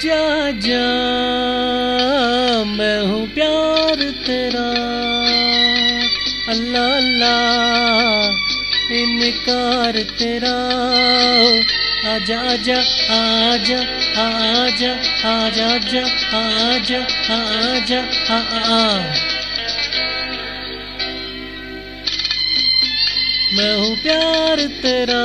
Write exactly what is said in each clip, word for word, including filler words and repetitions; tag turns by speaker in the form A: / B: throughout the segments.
A: आजा आजा मैं हूँ प्यार तेरा, अल्लाह अल्लाह इनकार तेरा। आजा आजा आजा आजा आजा आजा आजा आजा मैं हूँ प्यार तेरा,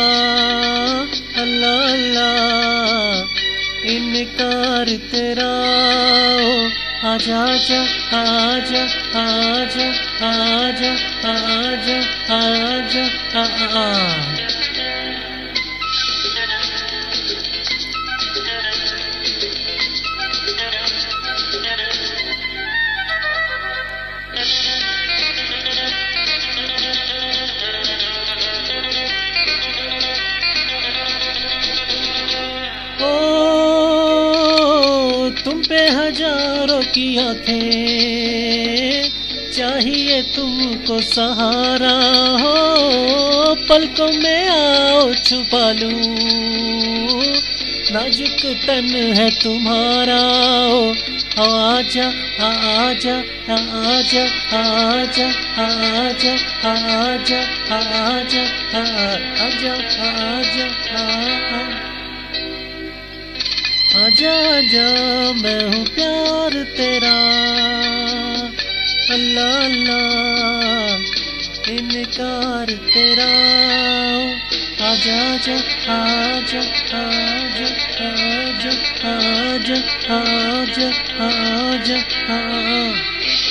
A: अल्लाह अल्लाह इनकार तेरा। आजा आजा आजा आजा आजा आजा आजा आजा तुम पे हजारों की आँखें, चाहिए तुमको सहारा हो। पलकों में आओ छुपा लूं, नाजुक तन है तुम्हारा। आजा आजा आजा आजा आजा आजा आजा आजा आजा आजा आजा मैं हूँ प्यार तेरा, अल्लाह अल्लाह इनकार तेरा। आजा आजा आजा आजा आजा आजा आजा आजा आजा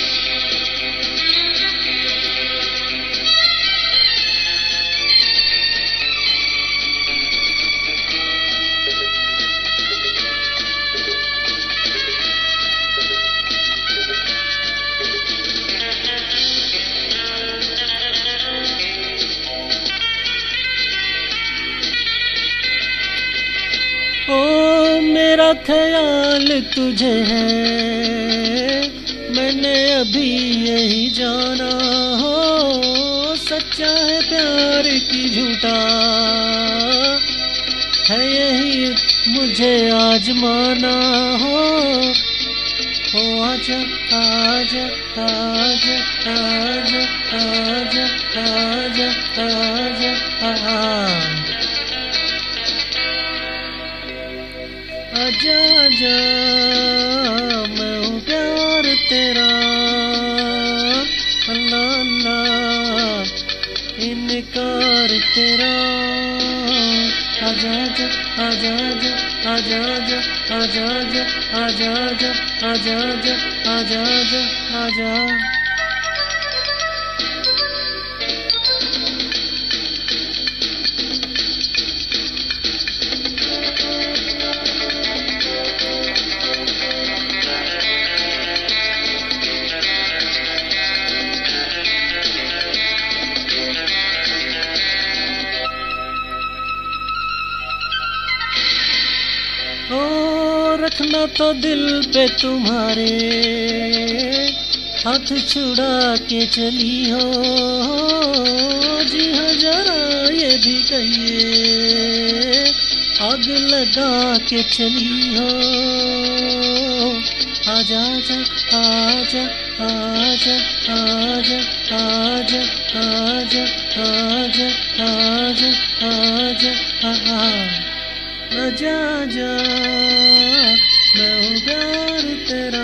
A: ओ मेरा ख्याल तुझे है, मैंने अभी यही जाना हो। सच्चा है प्यार की झूठा है यही मुझे आजमाना हो। ओ आजा आजा आजा आजा आजा आजा आजा आजा आजा आजा मैं हूँ प्यार तेरा, अल्लाह अल्लाह इनकार तेरा। आजा आजा आजा आजा आजा आजा आजा आजा आजा आजा आजा आजा आजा ओ रखना तो दिल पे तुम्हारे, हाथ छुड़ा के चली हो। जी हाँ जरा ये भी कहिए, आग लगा के चली हो। आजा आजा आजा आजा आजा आजा आजा आजा आजा आजा आजा आजा मैं हूँ प्यार तेरा,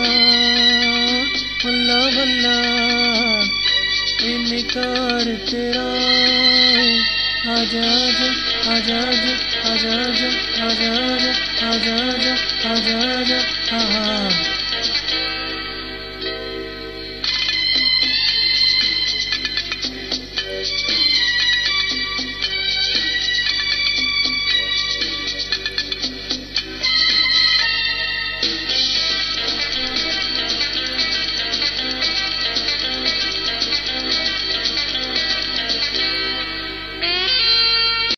A: अल्लाह अल्लाह इनकार तेरा। आजा आजा आजा आजा आजा आजा आजा आजा आजा आजा आजा